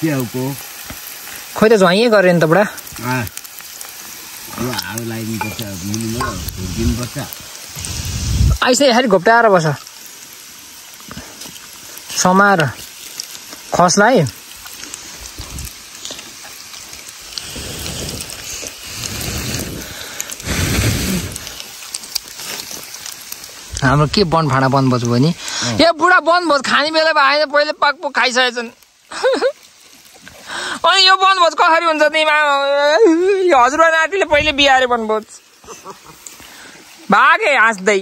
च्याउको खोइ त झ्वाइए गरे नि त बुढा हाल लगाइदिनुपर्छ मुनिबाट दिनुपर्छ ऐसे खालि घोप्टाएर बस समाएर खसलाई हाम्रो के बन भाँडा बनभोज भयो नि यो बुढा बनभोज खाने बेला आएन पहिले पाकपुक खाइसकेछन् अनि यो बनभोज कसरी हुन्छ तिमीमा हजुरबा नातिले पहिले बिहारे बनभोज भागे हाँस्दै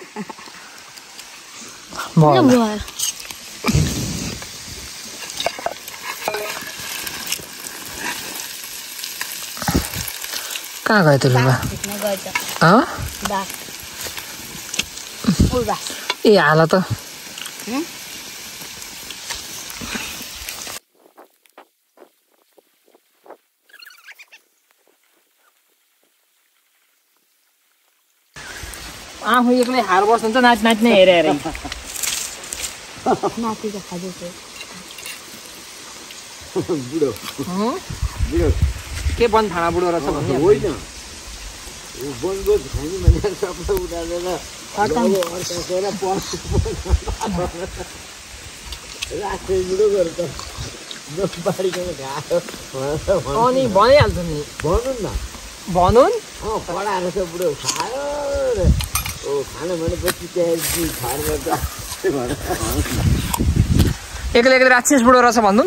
कहाँ गयो त लुगा ए हाल त आफू एक्लै हार बस्नुहुन्छ नाच नाच्ने हेरे हेरे बुढो के बन भाँडा बुढो रहेछ भन्ने होइन बनभोज खाने भने सबै उठालेर राख्दै बुढो गरेर त अनि भनिहाल्छु नि भनौँ न भनुन् पढाएर छ बुढो खायो खानु भनेपछि त्यहाँ खाएर एक्लै एक्लै राक्षस बुढो रहेछ भन्नु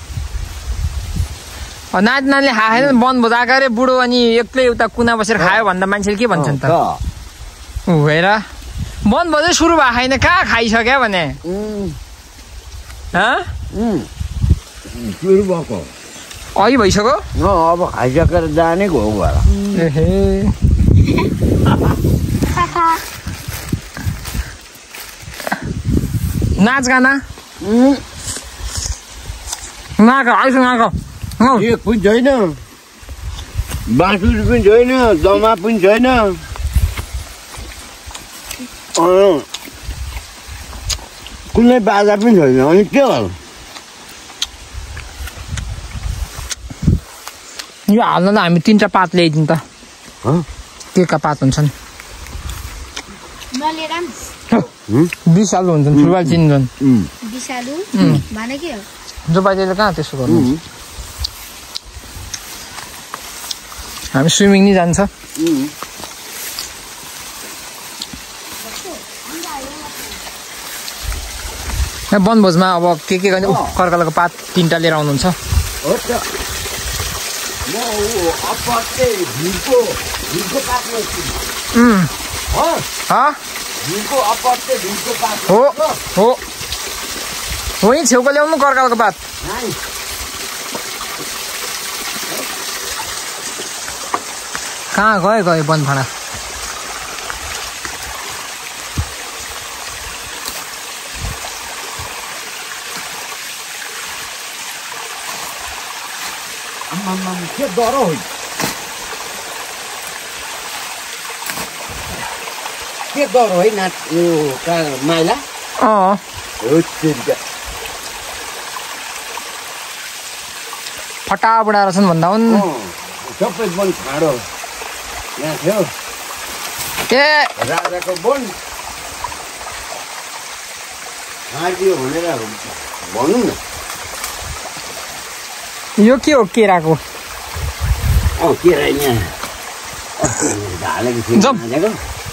नाति नानीले खाएन बनभोज आएको अरे बुढो अनि एक्लै उता कुना बसेर खायो भन्दा मान्छेले के भन्छन् त हेर बनभोजै सुरु भएको छैन कहाँ खाइसक्यो भने सुरु भएको अघि भइसक्यो अब खाइसकेर जाने हो गएर नाच गाना नाक आइस नाक एक पनि छैन बाँसुरी पनि छैन दमा पनि छैन कुनै बाजा पनि छैन अनि के गर्नु यो हाल्न त हामी 3टा पात ल्याइदिउँ त केका पात हुन्छन् बिसालु हुन्छन् फुलबाल चिन्छन् जो बाइले कहाँ त्यसो गर्नु हामी स्विमिङ नि जान्छ बनभोजमा अब के गर्ने कर्कलाको पात 3टा लिएर आउनुहुन्छ हो यहीँ छेउको ल्याउनु कर्कलाको पात कहाँ गयो बन भाँडा के डह्रो हो के डह्रो है नाच माइला फटा बुढा रहेछन् भन्दा हुन् सबै बन खाडो यहाँ थियो ए राजाको बन खाडिदियो भनेर भनौँ न यो के हो केराको केरा यहाँ ढालेको थियो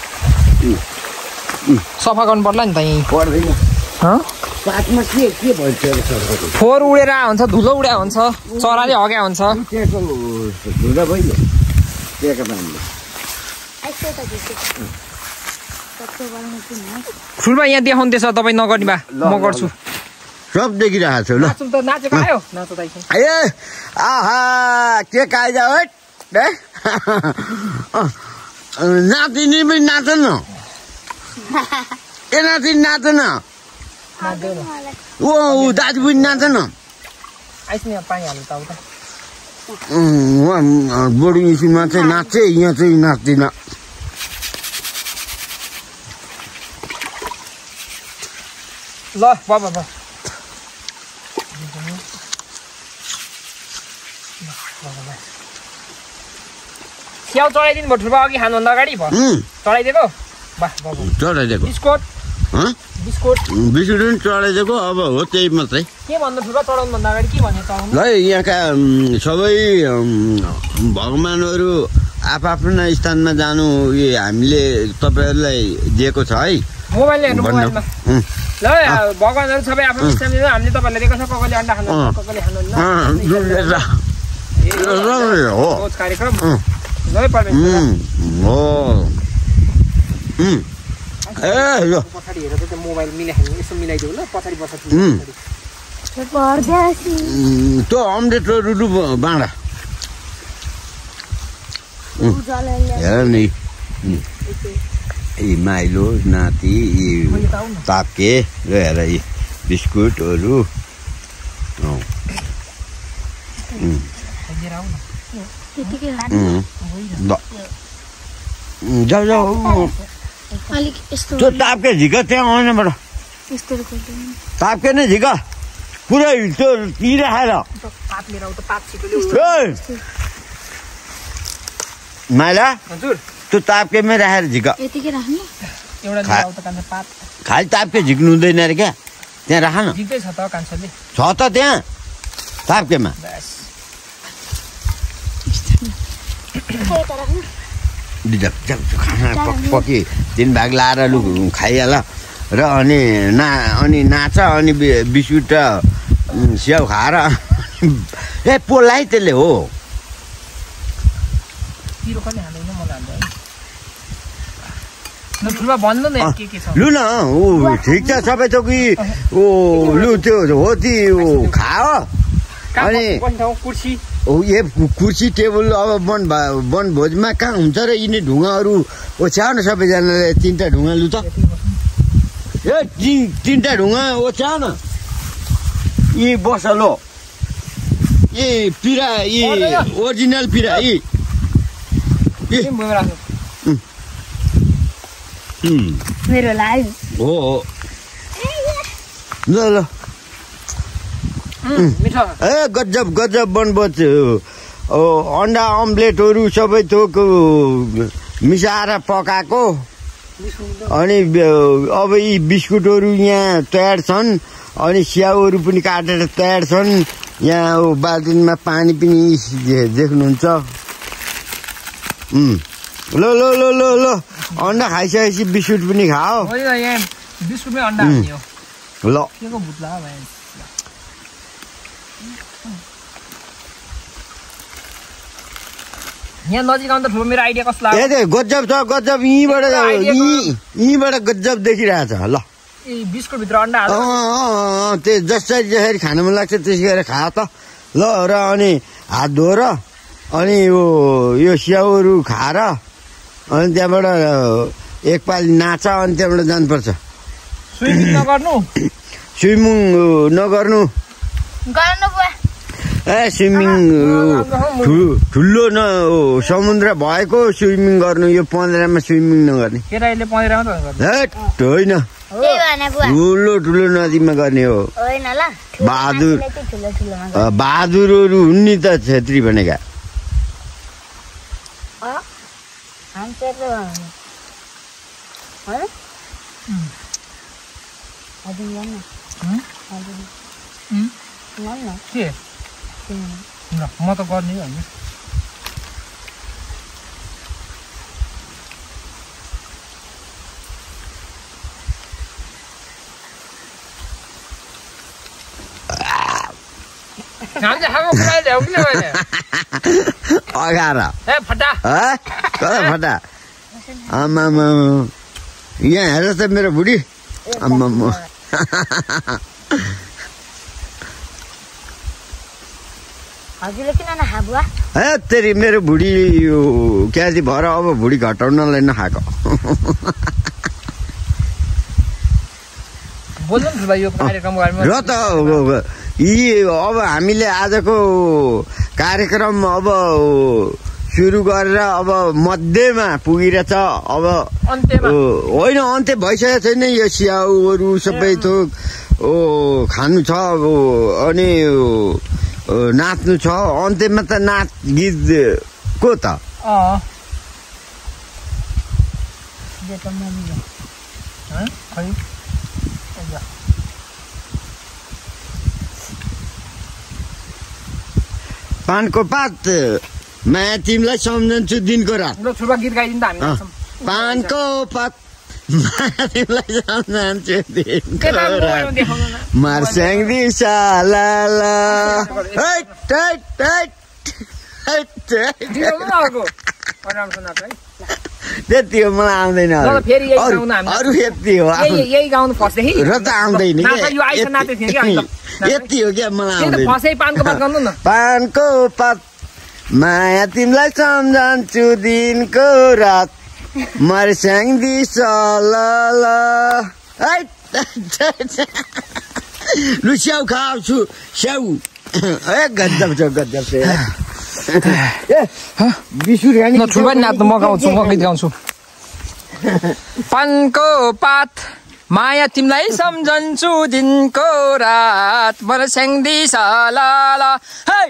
सफा गर्नु पर्ला नि त यहीँ पर्दैन पातमा के भन्छ फोहोर उडेर हुन्छ धुलो उड्या हुन्छ चराले हग्या हुन्छ धुलो भइयो त्यहाँको नामले फुलबा यहाँ देखाउँदैछ तपाईँ नगर्ने बा म गर्छु सब देखिरहेको छु ल नाचेको आयो ए आहा के कायदा हो नातिनी पनि नाच न ए नातिनी नाच न ओ दाजु पनि नाच न बोर्डिङ स्कुलमा चाहिँ नाच्छ यहाँ चाहिँ नाच्दिनँ ल बाबा स्याउ चढाइदिनु भयो ठुल्बा अघि खानुभन्दा अगाडि भयो चढाइदिएको चढाइदिएको बिस्कुट बिस्कुट बिस्कुट पनि चढाइदिएको अब हो त्यही मात्रै के भन्नु ठुल्बा चढाउनुभन्दा अगाडि के भन्यो चढाउनु ल यहाँका सबै भगवानहरू आफ्ना स्थानमा जानु हामीले तपाईँहरूलाई दिएको छ है मोबाइलले हेर्नु मोबाइलमा ल भगवानहरू सबै आफ्नो स्थानमा हामीले तपाईँहरूलाई दिएको छ कसैले अन्डा खानु कसैले खानुहुन्न हो कार्यक्रम जय परमेश्वर हो ए यो पछाडि हेरेर त्यो मोबाइल मिलाइहाल्नु यसो मिलाइदेऊ ल पछाडि बस्छ त्यो अमलेटहरू बाँडा हेर नि यी माइलो नाति यी तापके र हेर यी बिस्कुटहरू जाऊ जाऊ त्यो तापके झिका त्यहाँ आउनेबाट तापके नै झिका पुरै त्यो पिराखेर माइला त्यो तापकेमै राखेर झिका खालि तापके झिक्नु हुँदैन अरे क्या त्यहाँ राख न छ त त्यहाँ तापकेमा खाना पकी 3 भाग लाएर लु खाइहाल र अनि नाच अनि बिस्कुट र स्याउ खाएर ए पोलाई त्यसले हो लु न ठिक छ सबै थोक लु त्यो हो ती खाओ अनि कुर्सी टेबल अब वनभोजमा कहाँ हुन्छ र यिनी ढुङ्गाहरू ओछ्याउ न सबैजनाले 3टा ढुङ्गा लु त ए 3टा ढुङ्गा ओछ्याउ न यी बस लो यी पिरा यी ओरिजिनल पिरा यी मेरो लाइभ हो ल ल ए गजब गजब वनभोज अन्डा अम्लेटहरू सबै थोक मिसाएर पकाएको अनि अब यी बिस्कुटहरू यहाँ तयार छन् अनि स्याउहरू पनि काटेर तयार छन् यहाँ बाल्टिनमा पानी पनि देख्नुहुन्छ ल ल ल ल ल अन्डा खाइसकेपछि बिस्कुट पनि खाओ ल यहाँ नजिक आउँदा ठुलो मेरो आइडिया कस्तो लाग्यो ए गजब छ गजब यहीँबाट गजब देखिरहेछ ल बिस्कुट भित्र अन्डा त्यो जसरी खान मन लाग्छ त्यसै गरेर खा त ल र अनि हात धोएर अनि यो स्याउहरू खाएर अनि त्यहाँबाट एकपालि नाच अनि त्यहाँबाट जानुपर्छ स्विमिङ नगर्नु ए स्विमिङ ठुलो समुद्र भएको स्विमिङ गर्नु यो 15मा स्विमिङ नगर्ने होइन ठुलो ठुलो नदीमा गर्ने हो बहादुरहरू हुन् नि त छेत्री भनेका म त गर्ने होइन अगार फटा फटा आमा यहाँ हेर त मेरो बुढी आमा तेरी मेरो बुढी क्याजी भएर अब बुढी घटाउनलाई नखाएको र त यी अब हामीले आजको कार्यक्रम अब सुरु गरेर अब मध्यमा पुगिरहेछ अब होइन अन्त्य भइसकेको छैन यो स्याउहरू सबै थोक खानु छ अनि नाच्नु छ अन्त्यमा त नाच गीत को त पानको पात माया तिमीलाई सम्झन्छु दिनको रात गीत गाइदिनु त हामी पानको पात माया तिमीलाई सम्झन्छु दिनको रात मर्स्याङ दिशा ला ला त्यति हो मलाई आउँदैन अरू यति हो र त आउँदैन यति हो क्या मलाई आउँदैन पानको पात माया तिमीलाई सम्झन्छु दिनको रात मर्स्याङ दिशा ला ला लु स्याउ खाउँछु स्याउ गजब छ गजब छ ठुलो नाच्नु म गाउँछु म गीत गाउँछु पानको पात माया तिमीलाई सम्झन्छु दिनको रात मर्स्याङ दिशा ला ला है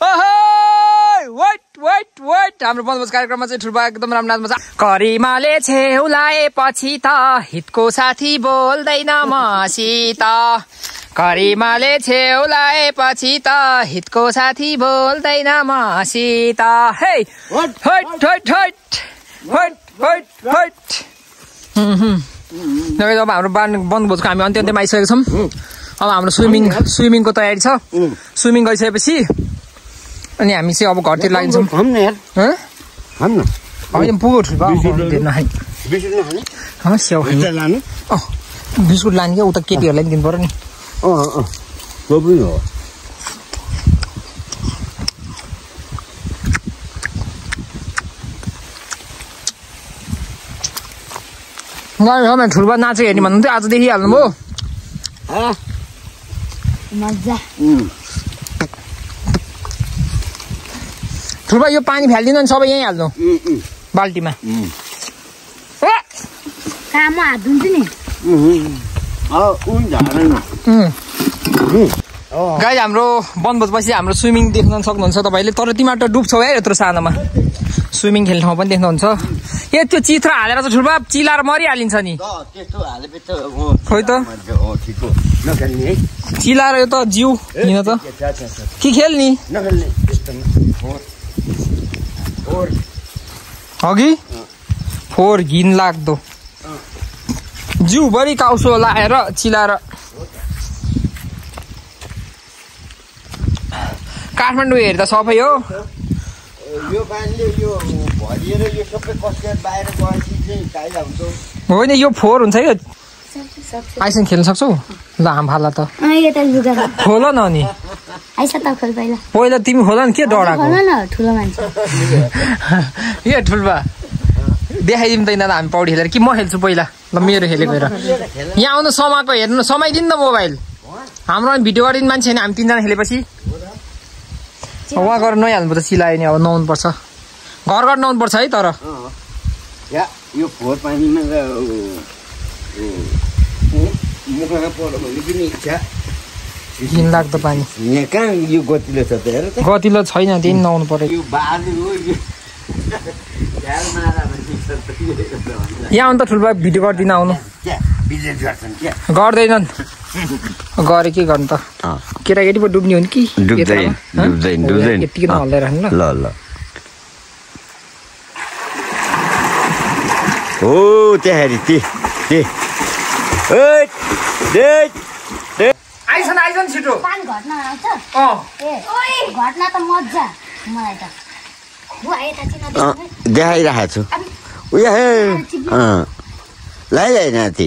वेट वेट वेट हाम्रो वनभोज कार्यक्रममा चाहिँ ठुल्बा एकदम राम्रो नाच्नु छ करिमाले छेउलाएपछि त हितको साथी बोल्दैन मसित करिमाले छेउलाएपछि त हितको साथी बोल्दैन मसित हे हट हट हट हट हट हट अब हाम्रो वनभोजको हामी अन्त्य अन्त्यमा आइसकेका छौँ अब हाम्रो स्विमिङको तयारी छ स्विमिङ गरिसकेपछि अनि हामी चाहिँ अब घरतिर लागिन्छौँ होइन पुगो ठुल्बा स्याउ बिस्कुट लाने क्या उता केटीहरूलाई पनि दिनु पर्यो नि ठुल्बा नाचेको हेर्ने भन्नुहुन्थ्यो आज देखिहाल्नुभयो ठुल्बा यो पानी फालिदिनु अनि सबै यहीँ हाल्नु बाल्टीमा गाइज हाम्रो वनभोजपछि हाम्रो स्विमिङ देख्न सक्नुहुन्छ तपाईँले तर तिमीहरू त डुब्छौ है यत्रो सानोमा स्विमिङ खेल्ने ठाउँ पनि देख्नुहुन्छ ए त्यो चित्र हालेर त ठुल्बा चिलाएर मरिहालिन्छ नि खोइ त चिलाएर यो त जिउ किन त के खेल्ने अघि फोहोर घिन लाग्दो जिउभरि काउसो लाएर चिलाएर काठमाडौँ हेर्दा सबै हो होइन यो फोहोर हुन्छ है आइसँग खेल्न सक्छौ ल हाम फाल्ला त खोल न अनि पहिला तिमी खोल नि के डराएको ए ठुल्बा देखाइदिउँ त यिनीहरूलाई हामी पौडी खेलेर कि म खेल्छु पहिला ल मेरो खेलेको हेर यहाँ आउनु समाएको हेर्नु समाइदिनु न मोबाइल हाम्रो भिडियो गरिदिनु मान्छे नि हामी तिनजना खेलेपछि उहाँ गरेर नहाल्नु पर्छ चिलायो नि अब नुहाउनु पर्छ घर घर नुहाउनु पर्छ है तर यो फोहोर पानीमा घिन लाग्दो पानी यहाँ कहाँ यो गतिलो छ त हेर गतिलो छैन त्यही नुहाउनु पर्यो यहाँ आउनु त ठुल्बा भिडियो गरिदिन आउनु गर्दैनन् गरे के गर्नु त केटाकेटी पो डुब्ने हो नि कि यतिकै नहल्दै राख्नु ल ल हो त्यहाँ आइछन् छिटो देखाइरहेको छु उयो नाति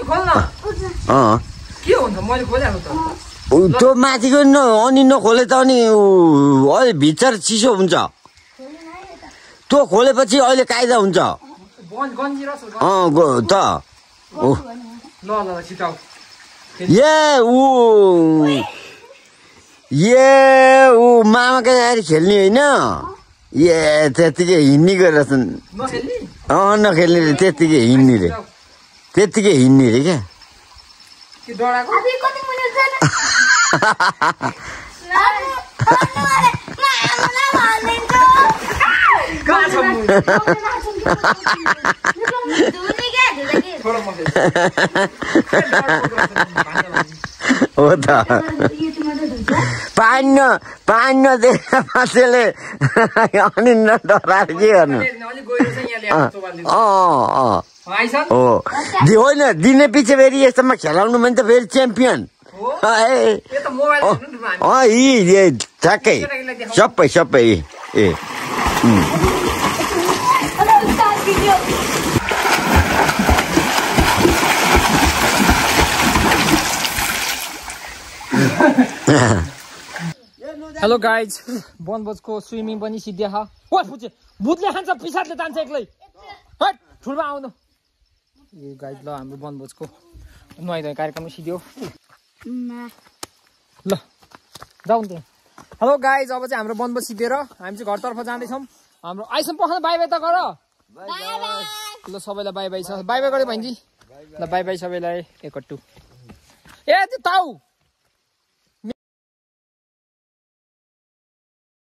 त्यो माथिको अनि नखोले त अनि अहिले भित्र चिसो हुन्छ त्यो खोलेपछि अहिले कायदा हुन्छ मामाका गाडी खेल्ने होइन त्यतिकै हिँड्ने गरेर नखेल्ने रे त्यतिकै हिँड्ने रे क्या हो त पानी नदिएर मान्छेले अनि नडराएर के गर्नु हो होइन दिने पछि फेरि यस्तोमा खेलाउनु भने त फेरि च्याम्पियन ठ्याक्कै सबै ए हेलो गाइज बनभोजको स्विमिङ पनि सिद्धिया भूतले खान्छ पिसादले तान्छ एक्लै ठुलमा आउनु यो गाइज ल हाम्रो बनभोजको नुहाइ कार्यक्रम सिद्धियो ल जाउँ त्यहाँ हेलो गाइज अब चाहिँ हाम्रो बनभोज सिद्धिएर हामी चाहिँ घरतर्फ जाँदैछौँ हाम्रो आइसम्म पखान बाई बाई त गर ल सबैलाई बाई बाई छ बाई बाई गऱ्यो भन्छ ल बाई बाई सबैलाई एकट्टु ए त्यो ताउ